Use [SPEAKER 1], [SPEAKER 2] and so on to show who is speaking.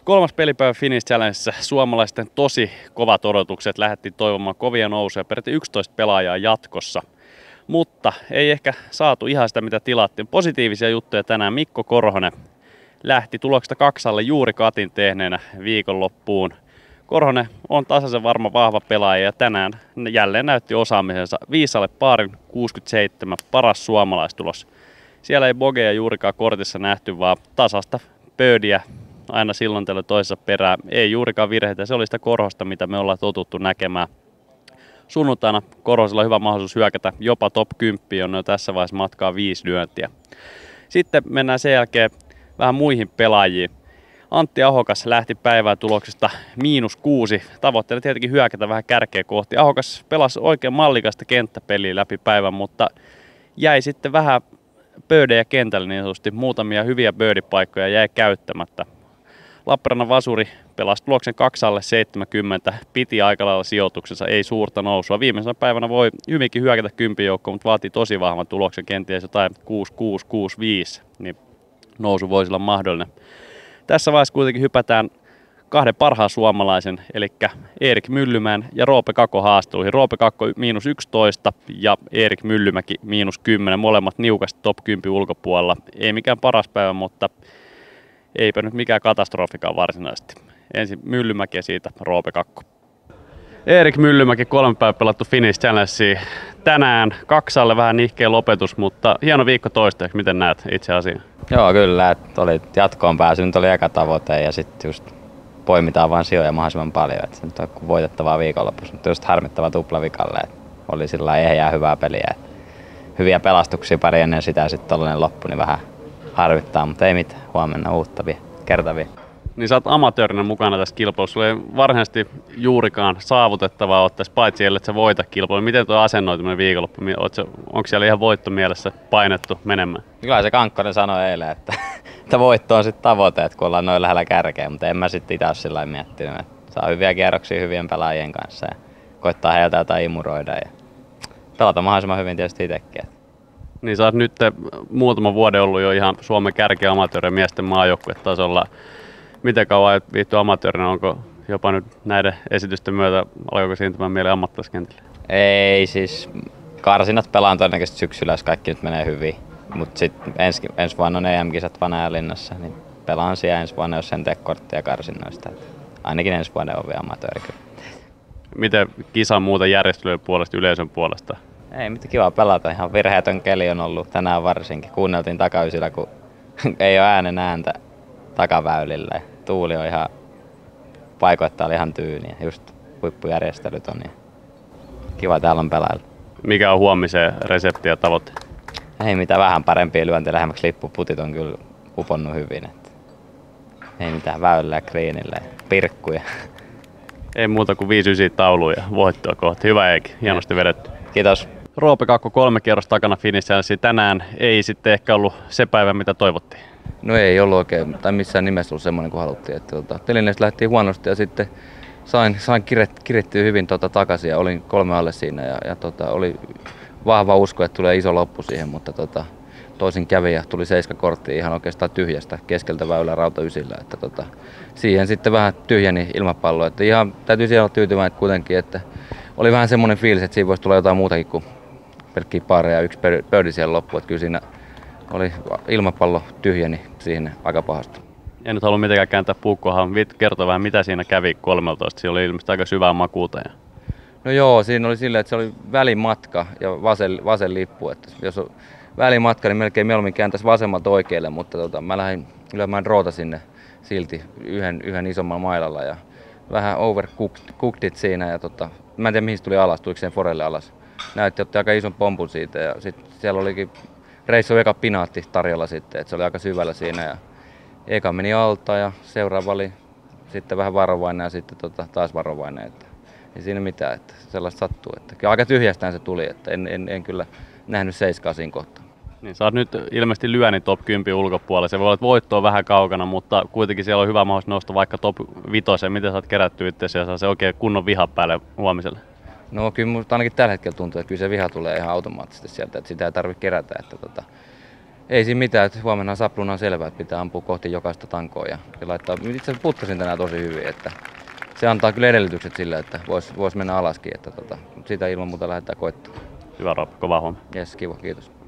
[SPEAKER 1] Kolmas pelipäivä Finnish Challengessa suomalaisten tosi kovat odotukset. Lähdettiin toivomaan kovia nousuja, peräti 11 pelaajaa jatkossa. Mutta ei ehkä saatu ihan sitä, mitä tilattiin. Positiivisia juttuja tänään. Mikko Korhonen lähti tuloksesta 2 juuri katin tehneenä viikonloppuun. Korhonen on tasaisen varma vahva pelaaja ja tänään jälleen näytti osaamisensa. 5 paarin 67, paras suomalaistulos. Siellä ei bogeja juurikaan kortissa nähty, vaan tasasta pöydiä aina silloin tällä toisessa perään. Ei juurikaan virheitä, se oli sitä Korhosta, mitä me ollaan totuttu näkemään. Sunnuntaina Korhosella on hyvä mahdollisuus hyökätä jopa top 10, on jo tässä vaiheessa matkaa 5 lyöntiä. Sitten mennään sen jälkeen vähän muihin pelaajiin. Antti Ahokas lähti päivää tuloksesta -6. Tavoitteena tietenkin hyökätä vähän kärkeä kohti. Ahokas pelasi oikein mallikasta kenttäpeliä läpi päivän, mutta jäi sitten vähän birdejä kentälle niin sanotusti. Muutamia hyviä birdipaikkoja jäi käyttämättä. Lappeenrannan Vasuri pelasi tuloksen 2 70, piti aika lailla sijoituksensa, ei suurta nousua. Viimeisenä päivänä voi hyvinkin hyökätä 10 joukkoon, mutta vaatii tosi vahvan tuloksen, kenties jotain 6-6-6-5, niin nousu voisi olla mahdollinen. Tässä vaiheessa kuitenkin hypätään 2 parhaan suomalaisen, eli Erik Myllymäen ja Roope Kakko haasteluihin. Roope Kakko -11 ja Erik Myllymäki -10, molemmat niukasti top 10 ulkopuolella. Ei mikään paras päivä, mutta eipä nyt mikään katastrofikaan varsinaisesti. Ensin Myllymäki ja siitä Roope Kakko. Erik Myllymäki, 3 päivää pelattu Finnish Challengea. Tänään 2 vähän nihkeä lopetus, mutta hieno viikko toistaiseksi. Miten näet itse asiaa?
[SPEAKER 2] Joo, kyllä. Että oli jatkoon pääsy, nyt oli eka tavoite ja sitten just poimitaan vaan sijoja mahdollisimman paljon. Että se nyt on voitettavaa viikonlopussa, mutta just harmittava tuplavikalle. Että oli sillä ehjää hyvää peliä. Että hyviä pelastuksia pari ennen sitä ja sitten tollainen loppu, niin vähän harvittaa, mutta ei mitään. Huomenna uutta kertavia.
[SPEAKER 1] Niin sä oot amatöörinä mukana tässä kilpailussa. Sulla ei varsinaisesti juurikaan saavutettavaa ole tässä, paitsi ellei sä voita kilpailua. Miten tuo asennoituminen viikonloppu? Onko siellä ihan voittomielessä painettu menemään?
[SPEAKER 2] Kyllä se Kankkonen sanoi eilen, että voitto on sitten tavoite, että kun ollaan noin lähellä kärkeä, mutta en mä sitten itse ole sillä lailla miettinyt. Että saa hyviä kierroksia hyvien pelaajien kanssa ja koittaa heiltä jotain imuroida ja pelata mahdollisimman hyvin tietysti itsekin.
[SPEAKER 1] Niin sä oot nyt muutaman vuoden ollut jo ihan Suomen kärkeä amatöörien miesten maajoukkuetasolla. Miten kauan olet viihtynyt amatöörinä? Onko jopa nyt näiden esitysten myötä alkoiko siintymään mieleen ammattilaiskentälle?
[SPEAKER 2] Ei siis, karsinat pelaan todennäköisesti syksyllä, jos kaikki nyt menee hyvin. Mutta sitten ensi vuonna on EM-kisat Vanajalinnassa, niin pelaan siellä ensi vuonna, jos en tee korttia karsinnoista. Et ainakin ensi vuoden on vielä amatööri kyllä.
[SPEAKER 1] Miten kisan muuta järjestelyjen puolesta, yleisön puolesta?
[SPEAKER 2] Ei mitään, kiva pelata. Ihan virheetön keli on ollut tänään varsinkin. Kuunneltiin takaysillä, kun ei ole äänen ääntä takaväylillä. Tuuli on ihan, paikoittaa oli ihan tyyniä. Just huippujärjestelyt on niin kiva täällä on pelailla.
[SPEAKER 1] Mikä on huomiseen resepti ja tavoite?
[SPEAKER 2] Ei mitään, vähän parempia lyöntiä lähemmäksi lippuputit on kyllä uponnut hyvin. Ei mitään, väylillä ja greenillä ja pirkkuja.
[SPEAKER 1] Ei muuta kuin 5-9 tauluja ja voittoa kohti. Hyvä Eiki, hienosti vedetty.
[SPEAKER 2] Kiitos.
[SPEAKER 1] Roope Kakko 3 kierrosta takana Finnish Challengea. Tänään ei sitten ehkä ollut se päivä, mitä toivottiin.
[SPEAKER 3] No ei ollut oikein, tai missään nimessä ollut semmoinen kuin haluttiin. Telineestä lähtiin huonosti ja sitten sain kirittyä hyvin takaisin ja olin 3 alle siinä ja oli vahva usko, että tulee iso loppu siihen, mutta toisin kävi ja tuli 7 korttia ihan oikeastaan tyhjästä keskeltä väylää rautaysillä. Että siihen sitten vähän tyhjeni ilmapallo. Että ihan täytyy siellä olla tyytyväinen kuitenkin, että oli vähän semmoinen fiilis, että siinä voisi tulla jotain muutakin kuin pelkkiä paareja ja 1 birdie siellä loppu. Että kyllä siinä oli ilmapallo tyhjeni siihen aika pahasti.
[SPEAKER 1] En nyt halua mitenkään kääntää puukkoa, kertoa vähän mitä siinä kävi 13. Siinä oli ilmeisesti aika syvää makuuta.
[SPEAKER 3] No joo, siinä oli silleen, että se oli välimatka ja vasen lippu. Että jos on välimatka, niin melkein mieluummin kääntäisi vasemmalta oikealle, mutta mä lähdin lyömään roota sinne silti yhden isomman mailalla ja vähän overcooked siinä ja mä en tiedä mihin se tuli alas, tuliko sen forelle alas. Näytti, otti aika ison pompun siitä ja sitten siellä olikin reissu eka pinaatti tarjolla sitten, että se oli aika syvällä siinä ja eka meni alta ja seuraava oli sitten vähän varovainen ja sitten taas varovainen, että ei siinä mitään, että sellaista sattuu. Että aika tyhjästään se tuli, että en kyllä nähnyt 7 siinä kohtaa.
[SPEAKER 1] Niin, sä oot nyt ilmeisesti lyöni top 10 ulkopuolella. Se voi olla, että voitto on vähän kaukana, mutta kuitenkin siellä on hyvä mahdollisuus nousta vaikka top 5. Miten sä oot kerätty itseäsi ja saa se oikein kunnon viha päälle huomiselle?
[SPEAKER 3] No kyllä musta ainakin tällä hetkellä tuntuu, että kyllä se viha tulee ihan automaattisesti sieltä, että sitä ei tarvitse kerätä. Että Ei siinä mitään, että huomenna sapluna on selvää, että pitää ampua kohti jokaista tankoa ja laittaa. Itse asiassa puttasin tänään tosi hyvin, että se antaa kyllä edellytykset sille, että vois mennä alaskin, että sitä ilman muuta lähdetään koittamaan.
[SPEAKER 1] Hyvä Roope, kovaa huomenta.
[SPEAKER 3] Jes, kiva, kiitos.